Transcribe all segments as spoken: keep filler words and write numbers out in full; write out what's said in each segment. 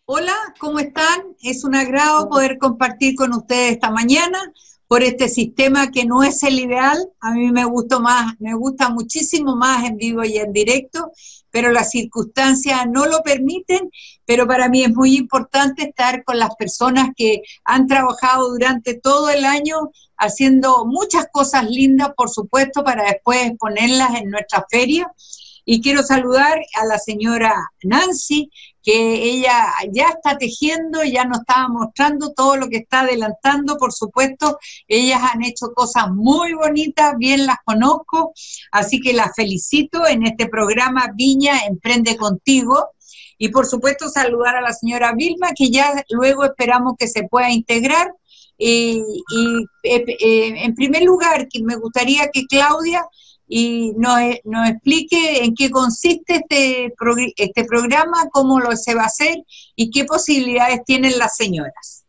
Hola, ¿cómo están? Es un agrado poder compartir con ustedes esta mañana por este sistema que no es el ideal. A mí me gustó más, me gusta muchísimo más en vivo y en directo, pero las circunstancias no lo permiten. Pero para mí es muy importante estar con las personas que han trabajado durante todo el año haciendo muchas cosas lindas, por supuesto, para después exponerlas en nuestra feria. Y quiero saludar a la señora Nancy, que ella ya está tejiendo, ya nos estaba mostrando todo lo que está adelantando, por supuesto. Ellas han hecho cosas muy bonitas, bien las conozco, así que las felicito en este programa Viña Emprende Contigo. Y por supuesto saludar a la señora Vilma, que ya luego esperamos que se pueda integrar. Y, y eh, eh, en primer lugar, que me gustaría que Claudia y nos, nos explique en qué consiste este, este programa, cómo lo se va a hacer y qué posibilidades tienen las señoras.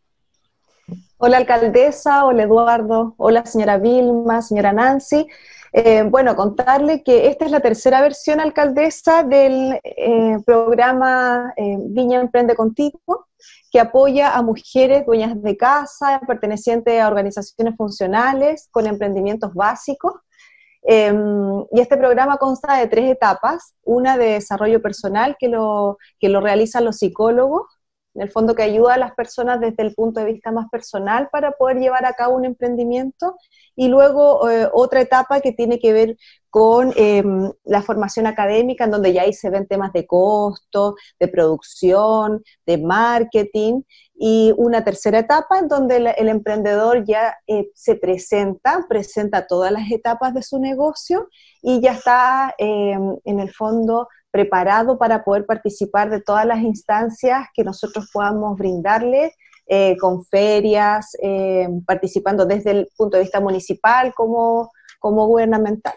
Hola alcaldesa, hola Eduardo, hola señora Vilma, señora Nancy. Eh, bueno, contarle que esta es la tercera versión, alcaldesa, del eh, programa eh, Viña Emprende Contigo, que apoya a mujeres dueñas de casa, pertenecientes a organizaciones funcionales, con emprendimientos básicos. Eh, y este programa consta de tres etapas, una de desarrollo personal que lo, que lo realizan los psicólogos, en el fondo que ayuda a las personas desde el punto de vista más personal para poder llevar a cabo un emprendimiento, y luego eh, otra etapa que tiene que ver con eh, la formación académica, en donde ya ahí se ven temas de costo, de producción, de marketing, y una tercera etapa en donde el, el emprendedor ya eh, se presenta, presenta todas las etapas de su negocio y ya está eh, en el fondo preparado para poder participar de todas las instancias que nosotros podamos brindarle, eh, con ferias, eh, participando desde el punto de vista municipal como, como gubernamental.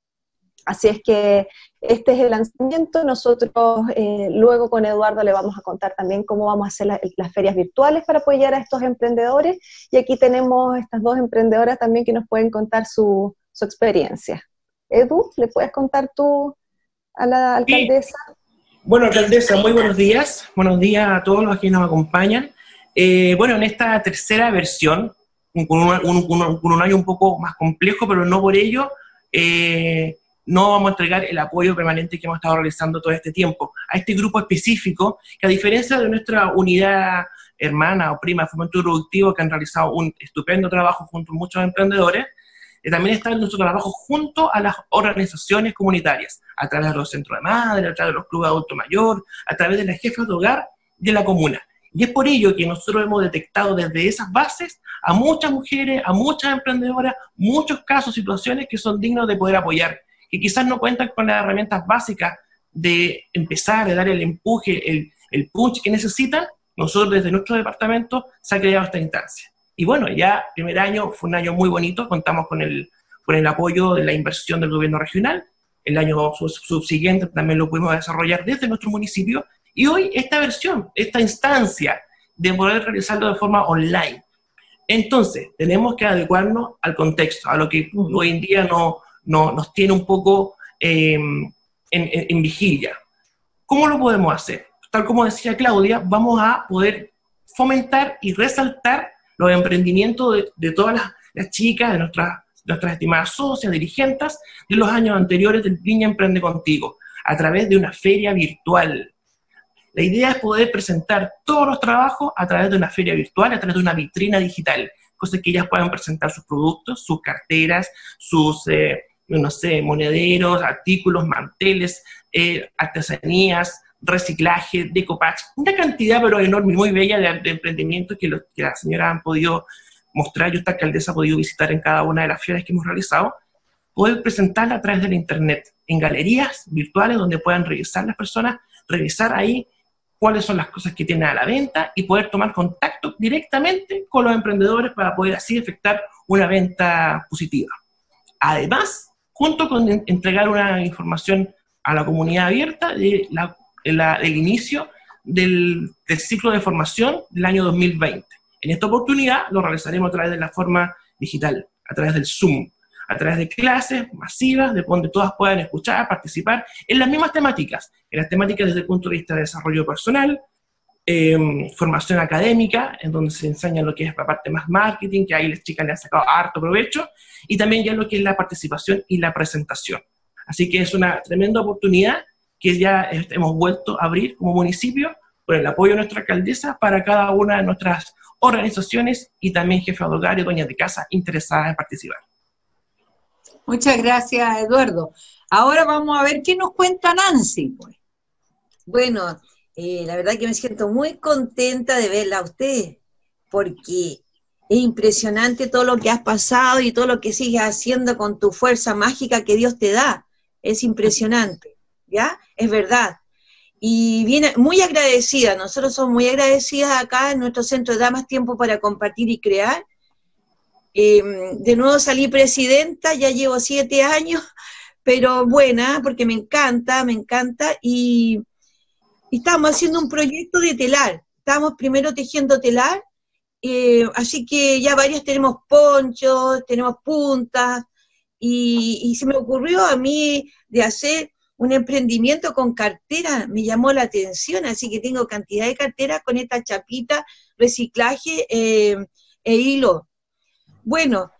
Así es que este es el lanzamiento. Nosotros eh, luego con Eduardo le vamos a contar también cómo vamos a hacer la, las ferias virtuales para apoyar a estos emprendedores, y aquí tenemos estas dos emprendedoras también que nos pueden contar su, su experiencia. Edu, ¿le puedes contar tú a la alcaldesa? Sí. Bueno, alcaldesa, muy buenos días. Buenos días a todos los que nos acompañan. Eh, bueno, en esta tercera versión, con un, un, un, con un año un poco más complejo, pero no por ello eh, no vamos a entregar el apoyo permanente que hemos estado realizando todo este tiempo a este grupo específico, que a diferencia de nuestra unidad hermana o prima de fomento productivo, que han realizado un estupendo trabajo junto a muchos emprendedores, eh, también está nuestro trabajo junto a las organizaciones comunitarias, a través de los centros de madre, a través de los clubes de adulto mayor, a través de las jefas de hogar de la comuna. Y es por ello que nosotros hemos detectado desde esas bases a muchas mujeres, a muchas emprendedoras, muchos casos, situaciones que son dignos de poder apoyar, que quizás no cuentan con las herramientas básicas de empezar, de dar el empuje, el, el punch que necesitan. Nosotros desde nuestro departamento se ha creado esta instancia. Y bueno, ya el primer año fue un año muy bonito, contamos con el, con el apoyo de la inversión del gobierno regional. El año subsiguiente también lo pudimos desarrollar desde nuestro municipio, y hoy esta versión, esta instancia de poder realizarlo de forma online. Entonces, tenemos que adecuarnos al contexto, a lo que hoy en día no, no, nos tiene un poco eh, en, en, en vigilia. ¿Cómo lo podemos hacer? Tal como decía Claudia, vamos a poder fomentar y resaltar los emprendimientos de, de todas las, las chicas, de nuestras, nuestras estimadas socias, dirigentes, de los años anteriores del Viña Emprende Contigo, a través de una feria virtual. La idea es poder presentar todos los trabajos a través de una feria virtual, a través de una vitrina digital, cosas que ellas puedan presentar sus productos, sus carteras, sus, eh, no sé, monederos, artículos, manteles, eh, artesanías, reciclaje, decopatch, una cantidad pero enorme y muy bella de, de emprendimientos que, los, que las señoras han podido mostrar, yo esta alcaldesa ha podido visitar en cada una de las ferias que hemos realizado, poder presentarla a través de la internet, en galerías virtuales donde puedan revisar las personas, revisar ahí cuáles son las cosas que tienen a la venta y poder tomar contacto directamente con los emprendedores para poder así efectuar una venta positiva. Además, junto con entregar una información a la comunidad abierta de la, de la, del inicio del, del ciclo de formación del año dos mil veinte. En esta oportunidad lo realizaremos a través de la forma digital, a través del Zoom, a través de clases masivas, de donde todas puedan escuchar, participar en las mismas temáticas, en las temáticas desde el punto de vista de desarrollo personal, eh, formación académica, en donde se enseña lo que es la parte más marketing, que ahí las chicas le han sacado harto provecho, y también ya lo que es la participación y la presentación. Así que es una tremenda oportunidad que ya hemos vuelto a abrir como municipio, con el apoyo de nuestra alcaldesa, para cada una de nuestras organizaciones y también jefes de hogar y dueñas de casa interesadas en participar. Muchas gracias, Eduardo. Ahora vamos a ver qué nos cuenta Nancy, pues. Bueno, eh, la verdad que me siento muy contenta de verla a usted, porque es impresionante todo lo que has pasado y todo lo que sigues haciendo con tu fuerza mágica que Dios te da. Es impresionante, ¿ya? Es verdad. Y viene muy agradecida, nosotros somos muy agradecidas acá en nuestro centro de Damas Tiempo para Compartir y Crear. Eh, de nuevo salí presidenta, ya llevo siete años, pero buena, porque me encanta, me encanta, y, y estamos haciendo un proyecto de telar, estamos primero tejiendo telar, eh, así que ya varias tenemos ponchos, tenemos puntas, y, y se me ocurrió a mí de hacer un emprendimiento con cartera, me llamó la atención, así que tengo cantidad de carteras con esta chapita, reciclaje eh, e hilo. Bueno,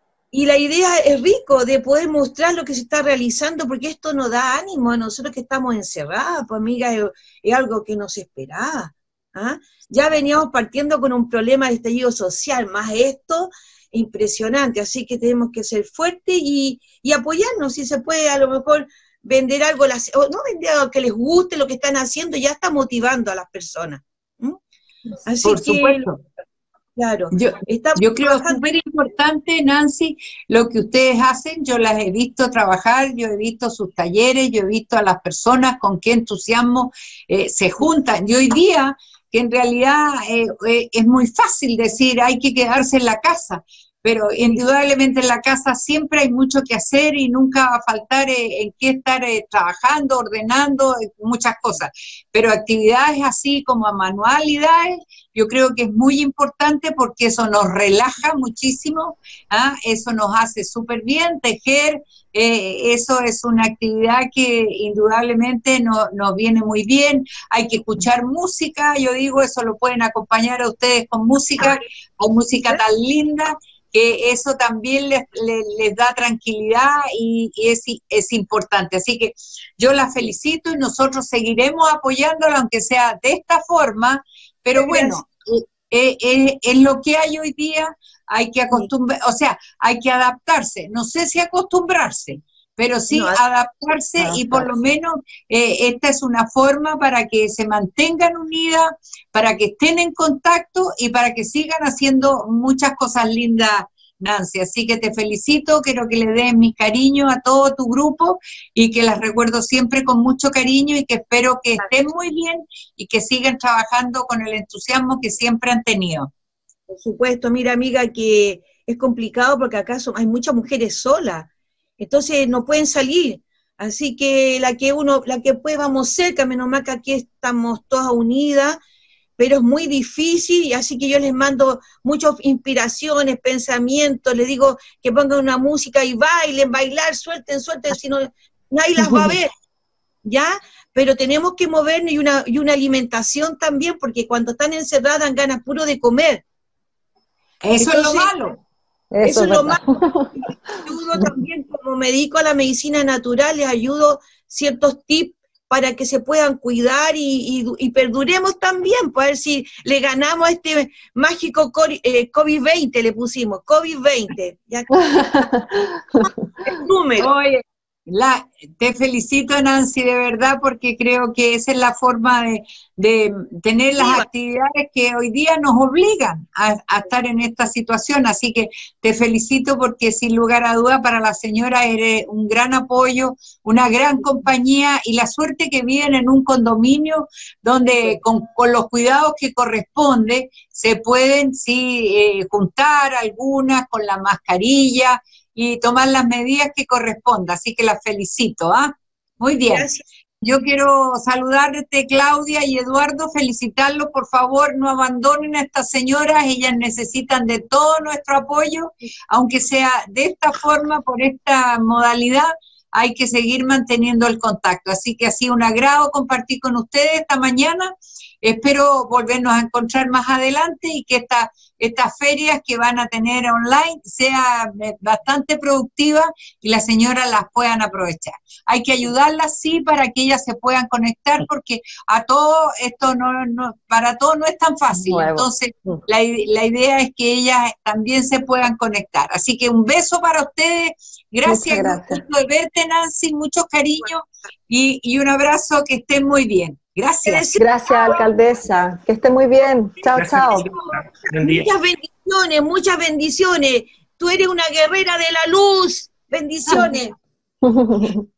y la idea es rico de poder mostrar lo que se está realizando, porque esto nos da ánimo a nosotros que estamos encerradas, pues amiga, es, es algo que no se esperaba. ¿Ah? Ya veníamos partiendo con un problema de estallido social, más esto, impresionante, así que tenemos que ser fuertes y, y apoyarnos, si se puede a lo mejor vender algo, las, o no vender algo que les guste lo que están haciendo, ya está motivando a las personas. ¿Mm? Así Por que, supuesto. Claro. Yo, yo creo que es súper importante, Nancy, lo que ustedes hacen. Yo las he visto trabajar, yo he visto sus talleres, yo he visto a las personas con qué entusiasmo eh, se juntan. Y hoy día, que en realidad eh, eh, es muy fácil decir hay que quedarse en la casa, pero indudablemente en la casa siempre hay mucho que hacer y nunca va a faltar eh, en qué estar eh, trabajando, ordenando, eh, muchas cosas. Pero actividades así como manualidades, yo creo que es muy importante porque eso nos relaja muchísimo, ¿ah? Eso nos hace súper bien, tejer, eh, eso es una actividad que indudablemente no, nos viene muy bien. Hay que escuchar música, yo digo, eso lo pueden acompañar a ustedes con música, con música tan linda, que eso también les, les, les da tranquilidad y, y es, es importante. Así que yo la felicito y nosotros seguiremos apoyándola, aunque sea de esta forma, pero bueno, eh, eh, es lo que hay hoy día, hay que acostumbrar, o sea, hay que adaptarse, no sé si acostumbrarse, pero sí no, adaptarse, adaptarse y por lo menos eh, esta es una forma para que se mantengan unidas, para que estén en contacto y para que sigan haciendo muchas cosas lindas, Nancy. Así que te felicito, quiero que le des mi cariño a todo tu grupo y que las recuerdo siempre con mucho cariño y que espero que estén muy bien y que sigan trabajando con el entusiasmo que siempre han tenido. Por supuesto, mira amiga, que es complicado porque acá son, hay muchas mujeres solas, entonces no pueden salir, así que la que uno, la que pues vamos cerca, menos mal que aquí estamos todas unidas, pero es muy difícil, y así que yo les mando muchas inspiraciones, pensamientos, les digo que pongan una música y bailen, bailar, suelten, suelten, si no, nadie las va a ver, ¿ya? Pero tenemos que movernos y una, y una alimentación también, porque cuando están encerradas dan ganas puro de comer. Eso Entonces, es lo malo. Eso, Eso es lo malo. Ayudo también, como me dedico a la medicina natural, les ayudo ciertos tips para que se puedan cuidar y, y, y perduremos también, para ver si le ganamos a este mágico COVID veinte, le pusimos, COVID veinte. Ya. El número. Oye, la, te felicito, Nancy, de verdad, porque creo que esa es la forma de, de tener las sí, actividades que hoy día nos obligan a, a estar en esta situación, así que te felicito porque sin lugar a duda para la señora eres un gran apoyo, una gran compañía y la suerte que viven en un condominio donde con, con los cuidados que corresponde se pueden sí eh, juntar algunas con la mascarilla y tomar las medidas que correspondan, así que las felicito, ¿ah? Muy bien. Gracias. Yo quiero saludarte, Claudia y Eduardo, felicitarlos, por favor, no abandonen a estas señoras, ellas necesitan de todo nuestro apoyo, aunque sea de esta forma, por esta modalidad, hay que seguir manteniendo el contacto. Así que ha sido un agrado compartir con ustedes esta mañana. Espero volvernos a encontrar más adelante y que esta, estas ferias que van a tener online sean bastante productivas y las señoras las puedan aprovechar. Hay que ayudarlas, sí, para que ellas se puedan conectar, porque a todo esto no, no para todo no es tan fácil. Nuevo. Entonces, la, la idea es que ellas también se puedan conectar. Así que un beso para ustedes. Gracias, gracias. Gusto de verte, Nancy, muchos cariños y, y un abrazo, que estén muy bien. Gracias. Gracias, alcaldesa. Que esté muy bien. Chao, gracias, chao. Muchas bendiciones, muchas bendiciones. Tú eres una guerrera de la luz. Bendiciones.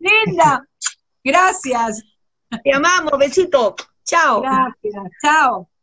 Linda. Gracias. Te amamos. Besito. Chao. Gracias. Chao.